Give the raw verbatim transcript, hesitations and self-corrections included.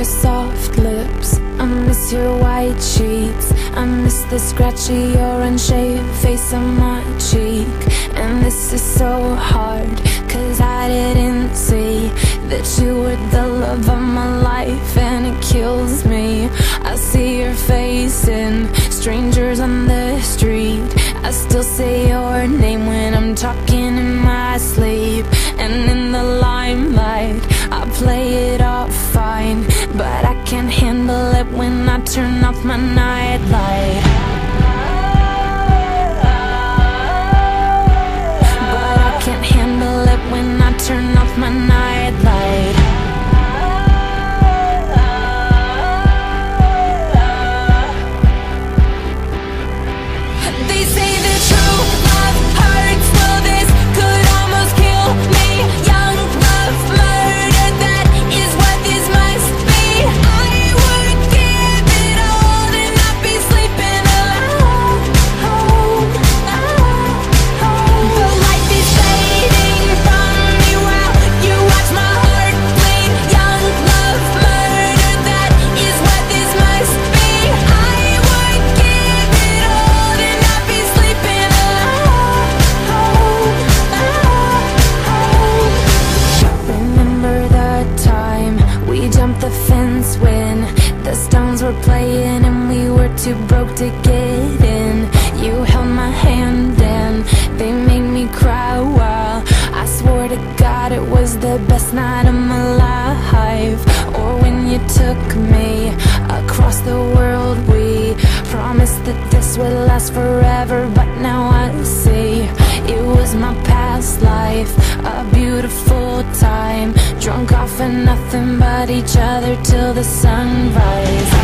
soft lips, I miss your white sheets, I miss the scratchy or unshaved face on my cheek. And this is so hard, cause I didn't see that you were the love of my life, and it kills me. I see your face in strangers on the street, I still say your name when I'm talking in my sleep. And in the limelight, I play it off fine, but I can't handle it when I turn off my nightlight. But I can't handle it when I turn off my nightlight. They say that true love hurts, well this could almost kill me. Young love murder, that is what this must be. I would give it all and not be sleeping alone. The life is fading from me while you watch my heart bleed. Young love murder, that is what this must be. I would give it all and not be sleeping alone. Remember the time we jumped the fence when the Stones were playing and we were too broke to get in. You held my hand and they made me cry while I swore to God it was the best night of my life. Or when you took me across the world, we promised that this would last forever, but now I see it was my past life, a beautiful time, drunk off of nothing but each other till the sunrise.